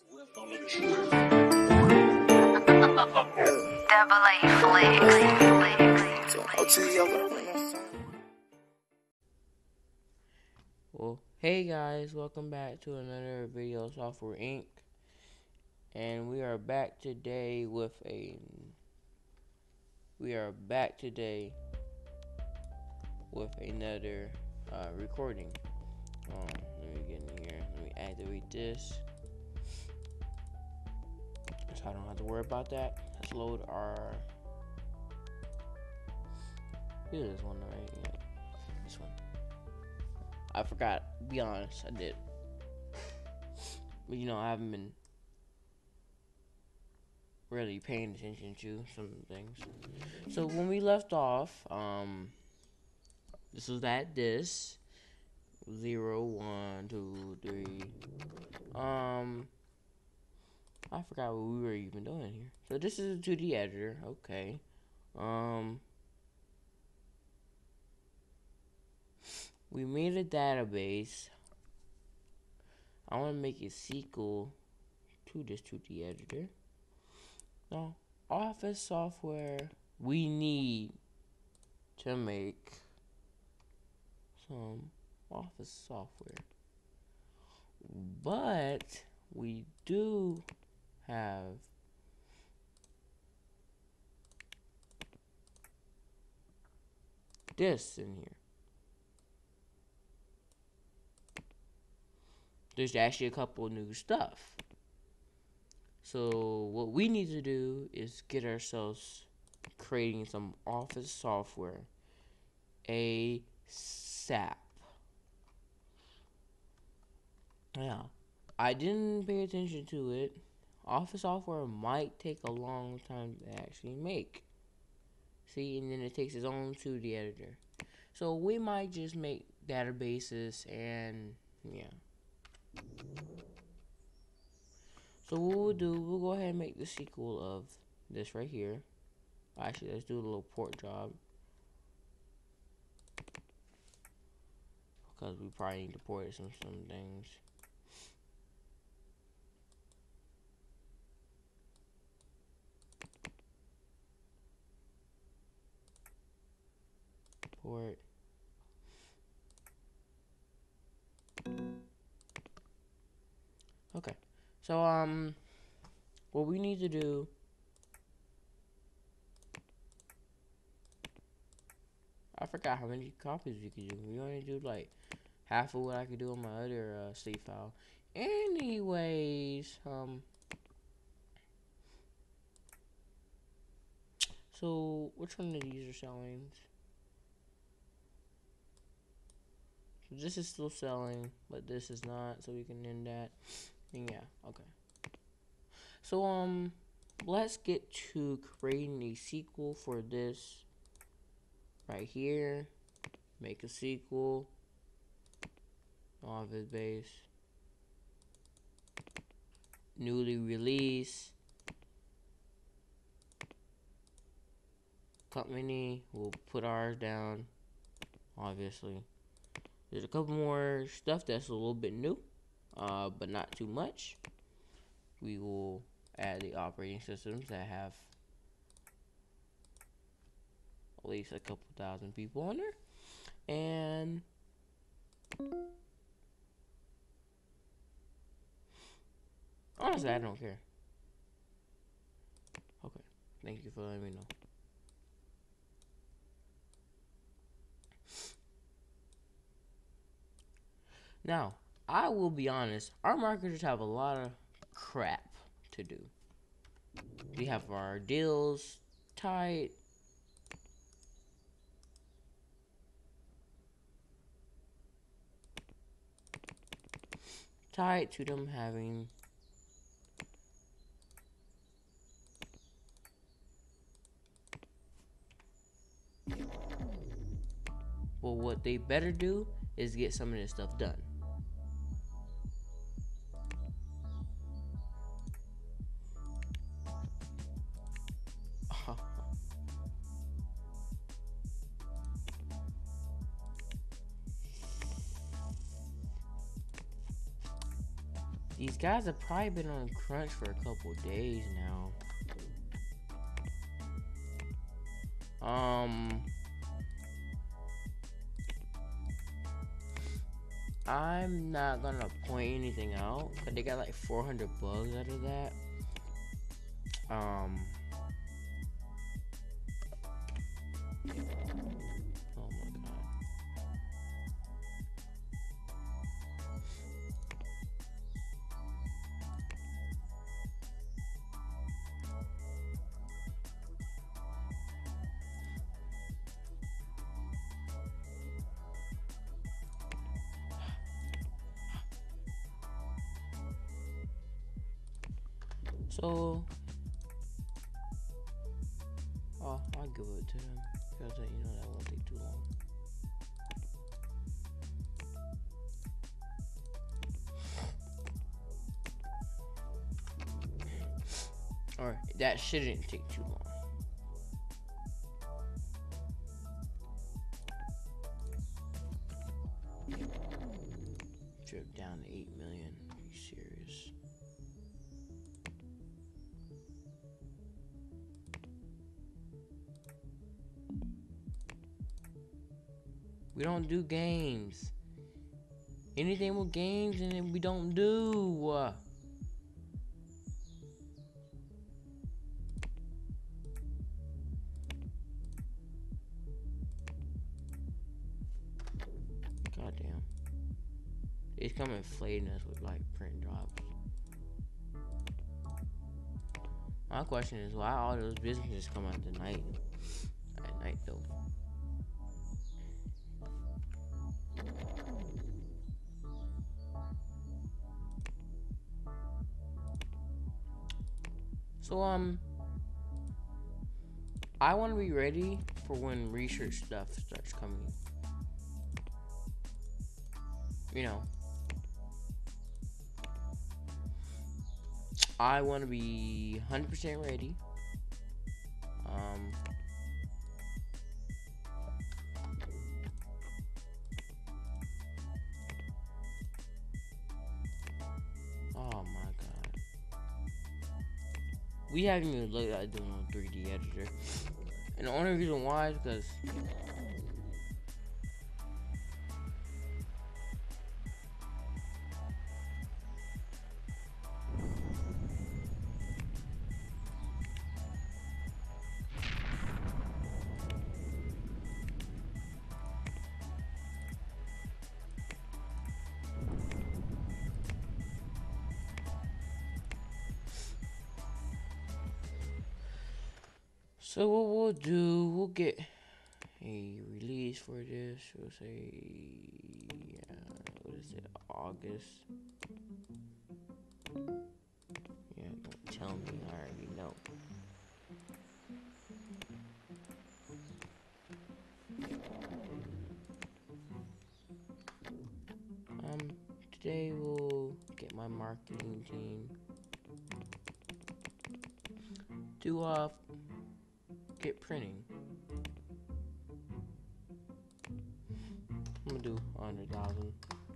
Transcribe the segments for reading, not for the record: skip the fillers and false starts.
Double A Flicks. Well, hey guys, welcome back to another video of Software Inc. And we are back today with another recording. Let me get in here. Let me activate this, so I don't have to worry about that. Let's load our. This one, right? Yeah, this one. I forgot. Be honest, I did. But I haven't been really paying attention to some things. So when we left off, this was at this 0, 1, 2, 3. I forgot what we were even doing here. So this is a 2D editor. Okay. We made a database. I want to make a sequel to this 2D editor. Now, Office software, we need to make some Office software. But we do have this in here. There's actually a couple new stuff. So what we need to do is get ourselves creating some Office software ASAP. Yeah, I didn't pay attention to it. Office software might take a long time to actually make. See, and then it takes its own 2D editor. So we might just make databases and yeah. So what we'll do, we'll go ahead and make the sequel of this right here. Actually, let's do a little port job, because we probably need to port some things. Port. Okay. So what we need to do, I forgot how many copies we could do. We only do like half of what I could do on my other save file. Anyways, so which one of these are selling? So this is still selling, but this is not, so we can end that. And yeah, okay. So let's get to creating a sequel for this right here. Make a sequel. Office base. Newly released. Company. We'll put ours down, obviously. There's a couple more stuff that's a little bit new, but not too much. We will add the operating systems that have at least a couple thousand people on there. And honestly, I don't care. Okay, thank you for letting me know. Now, I will be honest, our marketers have a lot of crap to do. We have our deals tight. Tied to them having well, what they better do is get some of this stuff done. These guys have probably been on crunch for a couple days now. I'm not gonna point anything out because they got like 400 bugs out of that. Oh my god. So, I'll give it to them because you know that won't take too long. Or that shouldn't take too long. Drip down to 8 million. Are you serious? We don't do games. Anything with games and then we don't do. Goddamn. It's coming flaying us with like print drops. My question is why all those businesses come out at night though. So I want to be ready for when research stuff starts coming. You know, I want to be 100% ready. Oh my god. We haven't even looked at doing a 3D editor. And the only reason why is because so what we'll do, we'll get a release for this. We'll say, what is it, August? Yeah, don't tell me, I already know. Today we'll get my marketing team to get printing. I'm gonna do 100,000.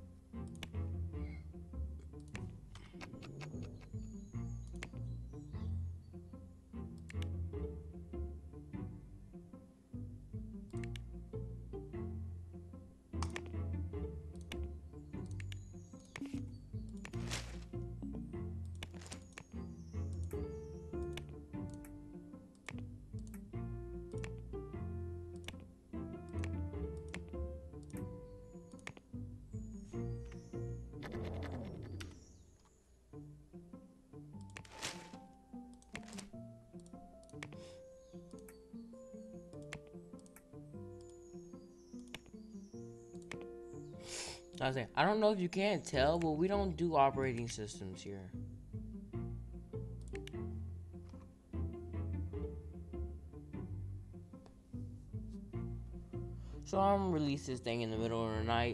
I don't know if you can tell, but we don't do operating systems here. So I'm gonna release this thing in the middle of the night.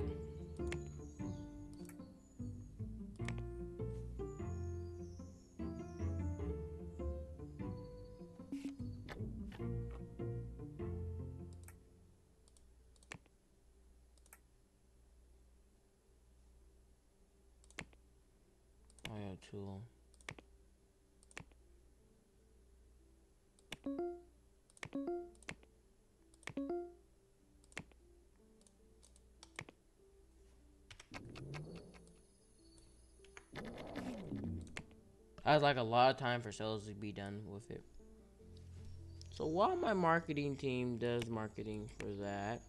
Oh tool. I'd like a lot of time for sales to be done with it. So while my marketing team does marketing for that,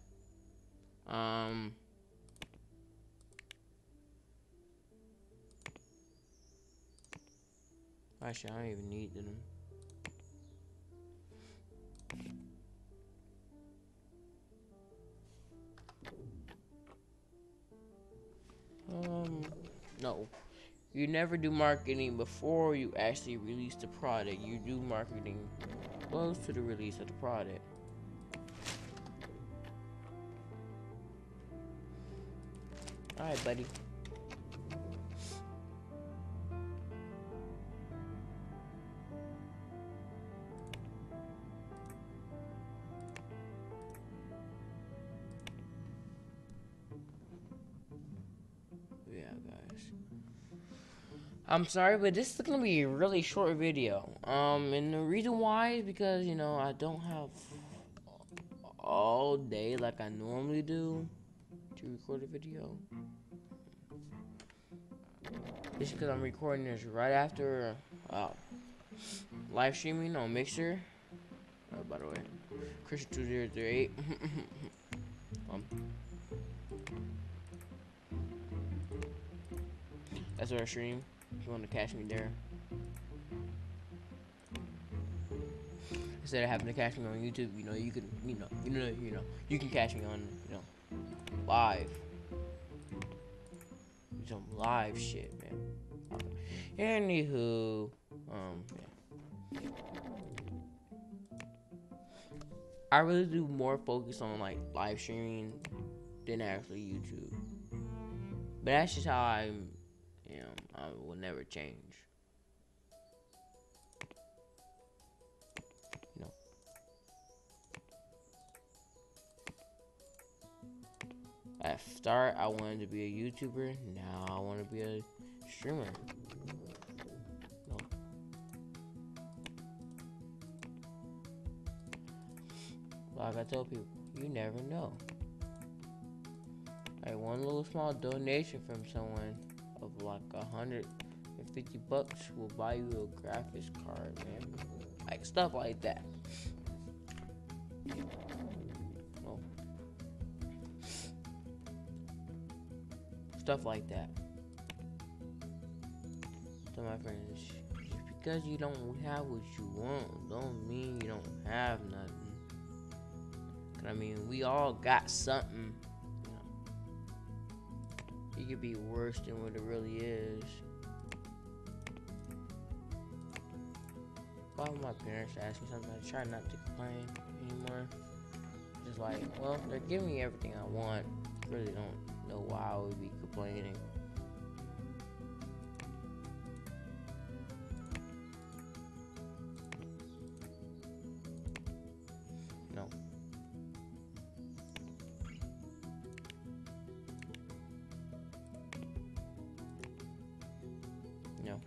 actually I don't even need them. No. You never do marketing before you actually release the product. You do marketing close to the release of the product. Alright, buddy. Yeah, guys. I'm sorry, but this is gonna be a really short video. And the reason why is because, you know, I don't have all day like I normally do to record a video. It's because I'm recording this right after live streaming on Mixer. Oh, by the way, Christian2038. That's where I stream. If you want to catch me there, instead of having to catch me on YouTube, you know, you can, you can catch me on, live. Some live shit, man. Anywho, yeah. I really do more focus on like live streaming than actually YouTube. But that's just how I will never change. You know. At start, I wanted to be a YouTuber. Now I want to be a streamer. No. Like I tell people, you never know. Like one little small donation from someone of like $150 will buy you a graphics card, man. Like stuff like that. Well, stuff like that. So my friends, just because you don't have what you want, don't mean you don't have nothing. I mean, we all got something. It could be worse than what it really is. Why would my parents ask me something? I try not to complain anymore. Just like, well, they're giving me everything I want. Really don't know why I would be complaining. No. No.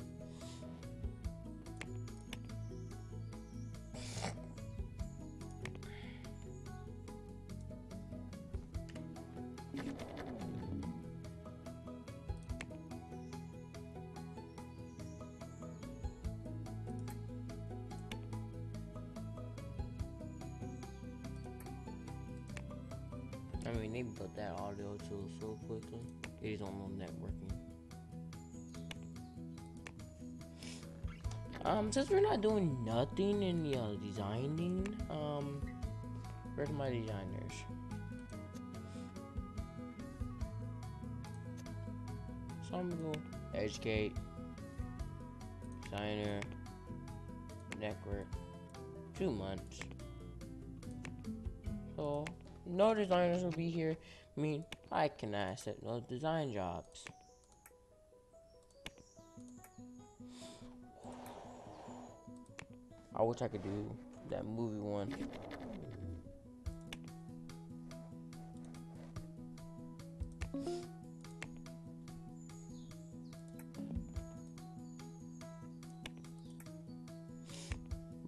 I mean, they built that audio tool so quickly. It is on no networking. Since we're not doing nothing in designing, where's my designers? So I'm gonna go educate, designer, network, 2 months. So no designers will be here. I mean, I cannot accept no design jobs. I wish I could do that movie one.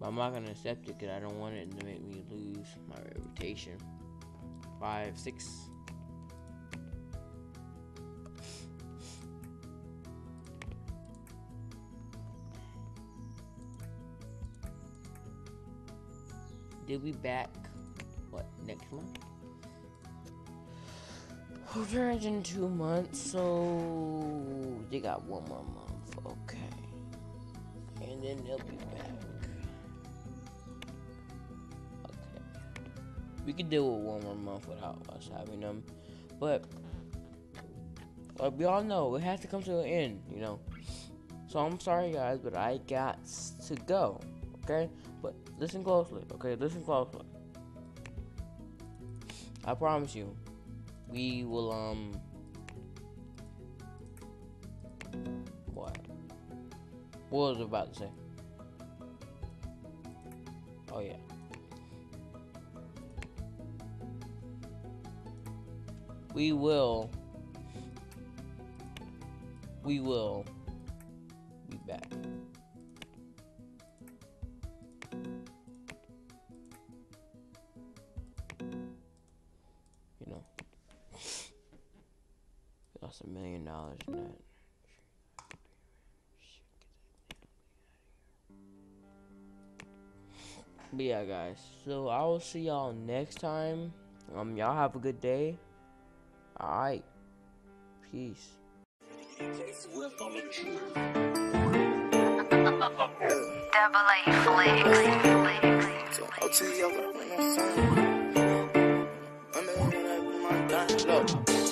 But I'm not gonna accept it because I don't want it to make me lose my reputation. 5, 6. They'll be back, what, next month? Returns in 2 months, so they got 1 more month, okay. And then they'll be back. Okay. We could deal with 1 more month without us having them. But we all know it has to come to an end, you know. So I'm sorry guys, but I got to go. Okay? But listen closely, okay? Listen closely. I promise you, we will, what? What was I about to say? Oh, yeah. We will be back. You know, we lost $1 million in that. But yeah, guys. So I will see y'all next time. Y'all have a good day. All right. Peace. Double A Flicks. Look.